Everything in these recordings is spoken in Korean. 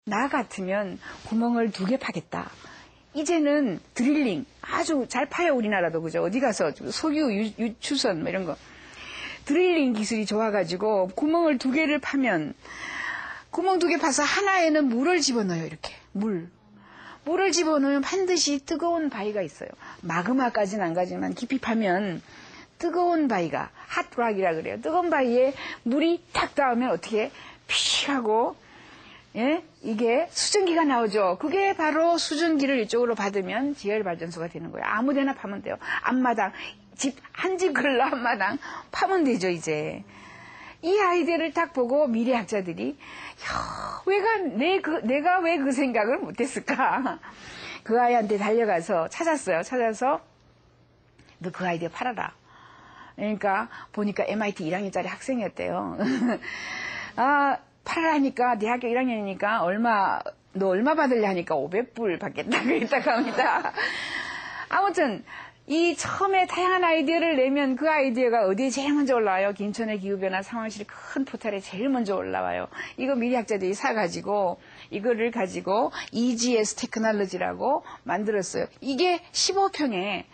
나 같으면 구멍을 2개 파겠다. 이제는 드릴링 아주 잘 파요, 우리나라도. 그죠? 어디 가서 석유, 유추선 뭐 이런 거. 드릴링 기술이 좋아가지고 구멍을 2개를 파면 구멍 2개 파서 하나에는 물을 집어넣어요. 이렇게 물을 집어넣으면 반드시 뜨거운 바위가 있어요. 마그마까지는 안 가지만 깊이 파면 뜨거운 바위가 핫락이라 그래요. 뜨거운 바위에 물이 탁 닿으면 어떻게 피하고, 예? 이게 수증기가 나오죠. 그게 바로 수증기를 이쪽으로 받으면 지열발전소가 되는 거예요. 아무데나 파면 돼요. 앞마당, 한 집 걸러 앞마당 파면 되죠, 이제. 이 아이디어를 딱 보고 미래학자들이, 내가 왜 그 생각을 못했을까? 그 아이한테 달려가서 찾아서, 너 그 아이디어 팔아라. 그러니까, 보니까 MIT 1학년짜리 학생이었대요. 팔아라니까, 대학교 1학년이니까, 너 얼마 받을래 하니까 500불 받겠다. 그랬다고 합니다. 아무튼, 이 처음에 다양한 아이디어를 내면 그 아이디어가 어디에 제일 먼저 올라와요? 김천의 기후변화 상황실 큰 포탈에 제일 먼저 올라와요. 이거 미래학자들이 사가지고 이거를 가지고 EGS 테크놀로지라고 만들었어요. 이게 15평에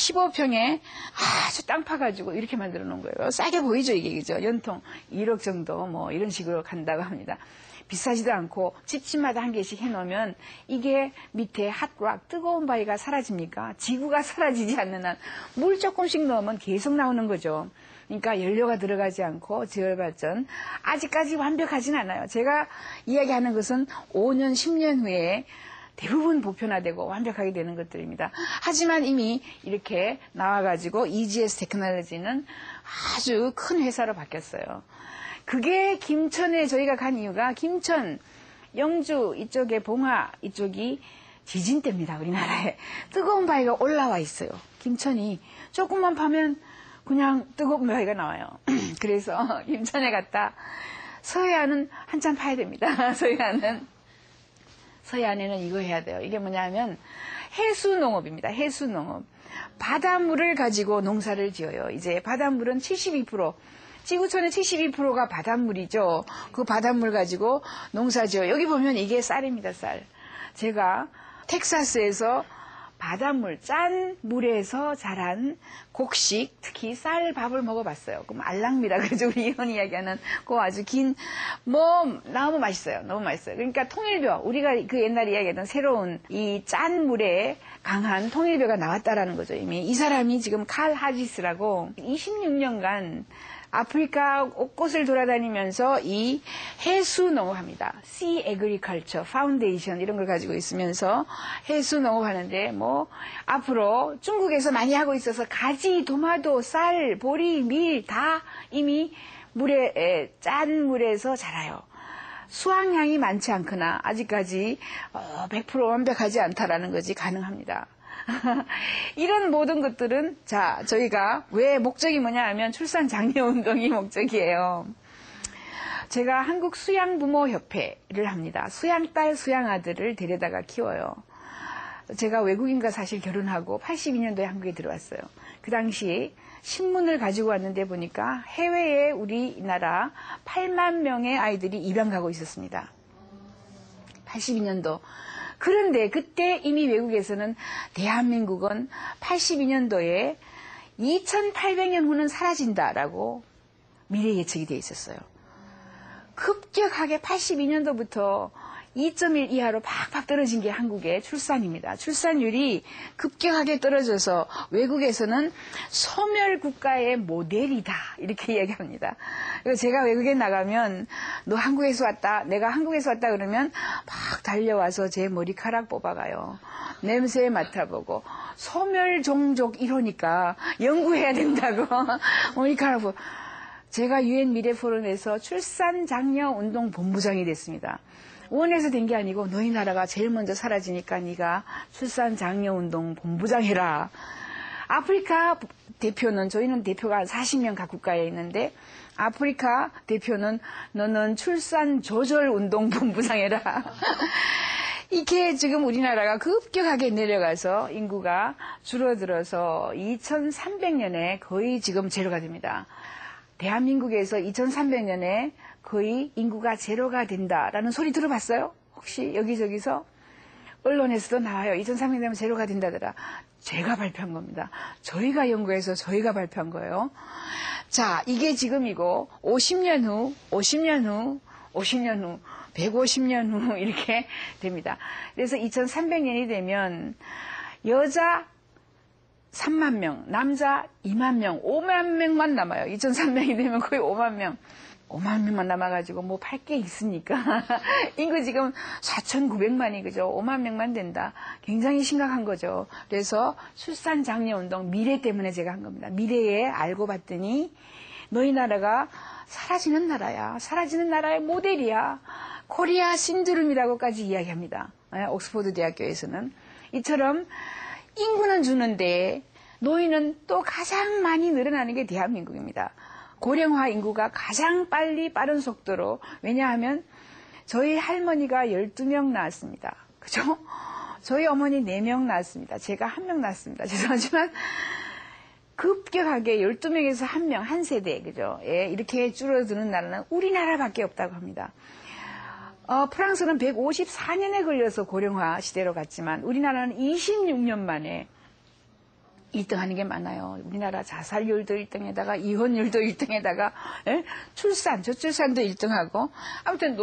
아주 땅 파가지고 이렇게 만들어 놓은 거예요. 싸게 보이죠, 이게. 그죠? 연통 1억 정도 뭐 이런 식으로 간다고 합니다. 비싸지도 않고 집집마다 한 개씩 해놓으면 이게 밑에 핫락, 뜨거운 바위가 사라집니까? 지구가 사라지지 않는 한 물 조금씩 넣으면 계속 나오는 거죠. 그러니까 연료가 들어가지 않고 지열발전 아직까지 완벽하진 않아요. 제가 이야기하는 것은 5년, 10년 후에 대부분 보편화되고 완벽하게 되는 것들입니다. 하지만 이미 이렇게 나와가지고 EGS 테크놀로지는 아주 큰 회사로 바뀌었어요. 그게 김천에 저희가 간 이유가 김천, 영주 이쪽에 봉화 이쪽이 지진 때입니다. 우리나라에. 뜨거운 바위가 올라와 있어요. 김천이 조금만 파면 그냥 뜨거운 바위가 나와요. 그래서 김천에 갔다. 서해안은 한참 파야 됩니다. 서해안에는 이거 해야 돼요. 이게 뭐냐면 해수농업입니다. 해수농업. 바닷물을 가지고 농사를 지어요. 이제 바닷물은 72%. 지구촌의 72%가 바닷물이죠. 그 바닷물 가지고 농사지어요. 여기 보면 이게 쌀입니다, 쌀. 제가 텍사스에서 바닷물, 짠 물에서 자란 곡식, 특히 쌀밥을 먹어봤어요. 그럼 알랑미라 그러죠. 우리 이현이 이야기하는 그 아주 긴, 너무 맛있어요. 너무 맛있어요. 그러니까 통일벼, 우리가 그 옛날에 이야기했던 새로운 이 짠 물에 강한 통일벼가 나왔다라는 거죠. 이미 이 사람이 지금 칼 하지스라고 26년간 아프리카 곳곳을 돌아다니면서 이 해수 농업합니다. Sea Agriculture Foundation 이런 걸 가지고 있으면서 해수 농업하는데 앞으로 중국에서 많이 하고 있어서 가지, 도마도, 쌀, 보리, 밀 다 이미 짠 물에서 자라요. 수확량이 많지 않거나 아직까지 100% 완벽하지 않다라는 것이 가능합니다. 이런 모든 것들은 저희가 왜 목적이 뭐냐 하면 출산 장려 운동이 목적이에요. 제가 한국 수양부모협회를 합니다. 수양딸, 수양아들을 데려다가 키워요. 제가 외국인과 사실 결혼하고 82년도에 한국에 들어왔어요. 그 당시 신문을 가지고 왔는데 보니까 해외에 우리나라 8만 명의 아이들이 입양 가고 있었습니다. 82년도. 그런데 그때 이미 외국에서는 대한민국은 82년도에 2800년 후는 사라진다라고 미래 예측이 되어 있었어요. 급격하게 82년도부터 2.1 이하로 팍팍 떨어진 게 한국의 출산입니다. 출산율이 급격하게 떨어져서 외국에서는 소멸 국가의 모델이다 이렇게 이야기합니다. 그래서 제가 외국에 나가면 너 한국에서 왔다, 내가 한국에서 왔다 그러면 막 달려와서 제 머리카락 뽑아가요. 냄새 맡아보고 소멸 종족 이러니까 연구해야 된다고 머리카락 보고. 제가 UN 미래 포럼에서 출산 장려 운동 본부장이 됐습니다. 원에서 된 게 아니고 너희 나라가 제일 먼저 사라지니까 네가 출산 장려 운동 본부장 해라. 아프리카 대표는, 저희는 대표가 한 40명 각 국가에 있는데 아프리카 대표는 너는 출산 조절 운동 본부장 해라. 이게 지금 우리나라가 급격하게 내려가서 인구가 줄어들어서 2300년에 거의 지금 제로가 됩니다. 대한민국에서 2300년에 거의 인구가 제로가 된다라는 소리 들어봤어요? 혹시 여기저기서 언론에서도 나와요. 2003년 되면 제로가 된다더라. 제가 발표한 겁니다. 저희가 연구해서 저희가 발표한 거예요. 자, 이게 지금이고 50년 후, 50년 후, 50년 후, 150년 후 이렇게 됩니다. 그래서 2300년이 되면 여자 3만 명, 남자 2만 명, 5만 명만 남아요. 2300이 되면 거의 5만 명. 5만 명만 남아가지고 뭐 팔 게 있습니까? 인구 지금 4,900만이 그죠? 5만 명만 된다. 굉장히 심각한 거죠. 그래서 출산 장려 운동 미래 때문에 제가 한 겁니다. 미래에 알고 봤더니 너희 나라가 사라지는 나라야. 사라지는 나라의 모델이야. 코리아 신드롬이라고까지 이야기합니다. 옥스퍼드 대학교에서는. 이처럼 인구는 주는데 노인은 또 가장 많이 늘어나는 게 대한민국입니다. 고령화 인구가 가장 빠른 속도로, 왜냐하면 저희 할머니가 12명 낳았습니다. 그죠? 저희 어머니 4명 낳았습니다. 제가 1명 낳았습니다. 죄송하지만 급격하게 12명에서 1명, 한 세대, 그죠? 예, 이렇게 줄어드는 나라는 우리나라밖에 없다고 합니다. 프랑스는 154년에 걸려서 고령화 시대로 갔지만 우리나라는 26년 만에 1등하는 게 많아요. 우리나라 자살률도 1등에다가 이혼율도 1등에다가 출산, 저출산도 1등하고 아무튼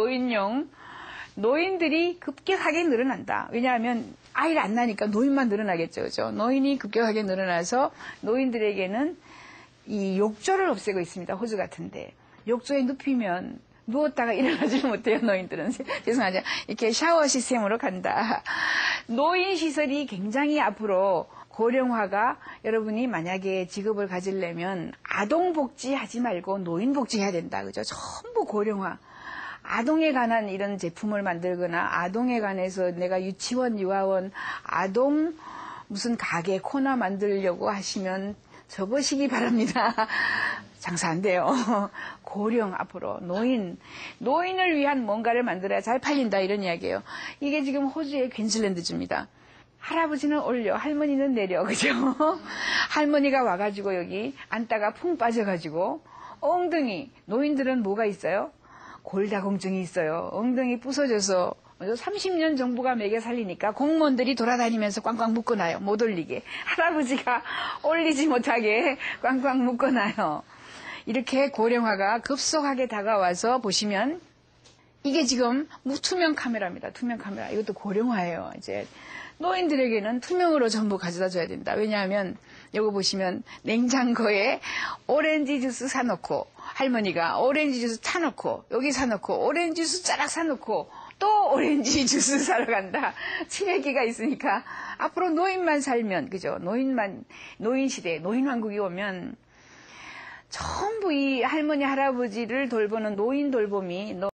노인들이 급격하게 늘어난다. 왜냐하면 아이를 안 낳으니까 노인만 늘어나겠죠. 그죠? 노인이 급격하게 늘어나서 노인들에게는 이 욕조를 없애고 있습니다. 호주 같은데. 욕조에 눕히면 누웠다가 일어나지 못해요. 노인들은. 죄송하죠. 이렇게 샤워 시스템으로 간다. 노인 시설이 굉장히 앞으로 고령화가, 여러분이 만약에 직업을 가지려면 아동복지 하지 말고 노인복지 해야 된다. 그죠? 전부 고령화. 아동에 관한 이런 제품을 만들거나 아동에 관해서 내가 유치원, 유아원, 아동 무슨 가게 코너 만들려고 하시면 접으시기 바랍니다. 장사 안 돼요. 고령 앞으로 노인을 위한 뭔가를 만들어야 잘 팔린다 이런 이야기예요. 이게 지금 호주의 퀸즐랜드주입니다. 할아버지는 올려, 할머니는 내려, 그죠? 할머니가 와가지고 여기 앉다가 풍 빠져가지고 엉덩이, 노인들은 뭐가 있어요? 골다공증이 있어요. 엉덩이 부서져서 30년 정부가 먹여 살리니까 공무원들이 돌아다니면서 꽝꽝 묶어놔요. 못 올리게. 할아버지가 올리지 못하게 꽝꽝 묶어놔요. 이렇게 고령화가 급속하게 다가와서 보시면 이게 지금 무투명 카메라입니다. 투명 카메라. 이것도 고령화예요. 이제 노인들에게는 투명으로 전부 가져다 줘야 된다. 왜냐하면 이거 보시면 냉장고에 오렌지 주스 사놓고 할머니가 오렌지 주스 타놓고 여기 사놓고 오렌지 주스 짜락 사놓고 또 오렌지 주스 사러 간다. 치매기가 있으니까 앞으로 노인만 살면, 그죠? 노인 시대, 노인 왕국이 오면 전부 이 할머니 할아버지를 돌보는 노인 돌봄이